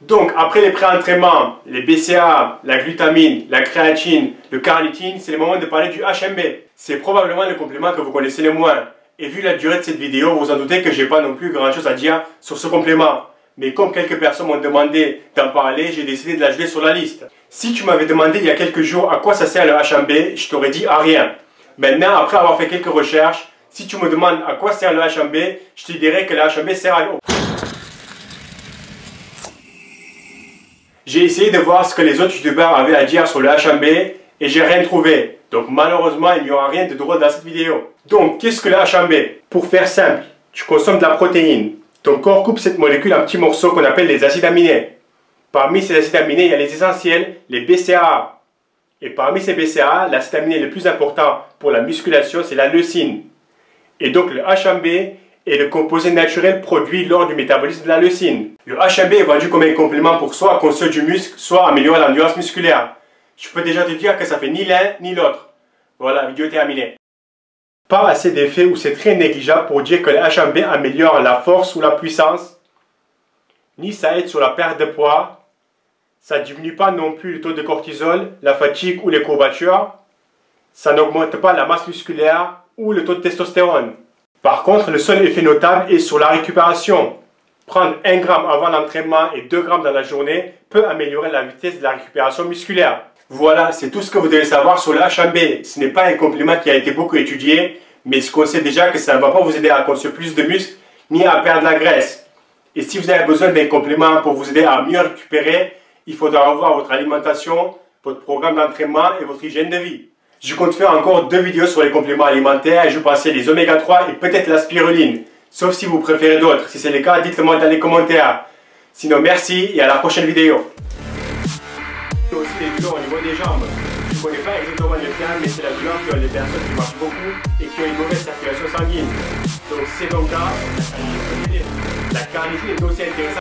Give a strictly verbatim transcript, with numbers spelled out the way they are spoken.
Donc, après les pré-entraînements, les B C A A, la glutamine, la créatine, le carnitine, c'est le moment de parler du H M B. C'est probablement le complément que vous connaissez le moins. Et vu la durée de cette vidéo, vous en doutez que j'ai pas non plus grand chose à dire sur ce complément. Mais comme quelques personnes m'ont demandé d'en parler, j'ai décidé de l'ajouter sur la liste. Si tu m'avais demandé il y a quelques jours à quoi ça sert le H M B, je t'aurais dit à rien. Maintenant, après avoir fait quelques recherches, si tu me demandes à quoi sert le H M B, je te dirais que le H M B sert à... J'ai essayé de voir ce que les autres youtubeurs avaient à dire sur le H M B et j'ai rien trouvé. Donc malheureusement, il n'y aura rien de drôle dans cette vidéo. Donc, qu'est-ce que le H M B? Pour faire simple, tu consommes de la protéine. Ton corps coupe cette molécule en petits morceaux qu'on appelle les acides aminés. Parmi ces acides aminés, il y a les essentiels, les B C A A. Et parmi ces B C A A, l'acide aminé le plus important pour la musculation, c'est la leucine. Et donc le H M B est le composé naturel produit lors du métabolisme de la leucine. Le H M B est vendu comme un complément pour soit construire du muscle, soit améliorer l'endurance musculaire. Je peux déjà te dire que ça fait ni l'un ni l'autre. Voilà, vidéo terminée. Pas assez d'effets ou c'est très négligeable pour dire que le H M B améliore la force ou la puissance, ni ça aide sur la perte de poids. Ça ne diminue pas non plus le taux de cortisol, la fatigue ou les courbatures. Ça n'augmente pas la masse musculaire ou le taux de testostérone. Par contre, le seul effet notable est sur la récupération. Prendre un gramme avant l'entraînement et deux grammes dans la journée peut améliorer la vitesse de la récupération musculaire. Voilà, c'est tout ce que vous devez savoir sur le H M B. Ce n'est pas un complément qui a été beaucoup étudié, mais ce qu'on sait déjà que ça ne va pas vous aider à construire plus de muscles ni à perdre la graisse. Et si vous avez besoin d'un complément pour vous aider à mieux récupérer, il faudra revoir votre alimentation, votre programme d'entraînement et votre hygiène de vie. Je compte faire encore deux vidéos sur les compléments alimentaires et je pensais les oméga trois et peut-être la spiruline. Sauf si vous préférez d'autres. Si c'est le cas, dites-le moi dans les commentaires. Sinon, merci et à la prochaine vidéo. Aussi les douleurs au niveau des jambes. Je ne connais pas exactement le terme, mais c'est la douleur que les personnes qui marchent beaucoup et qui ont une mauvaise circulation sanguine. Donc si c'est ton cas, la carnitine est aussi intéressante.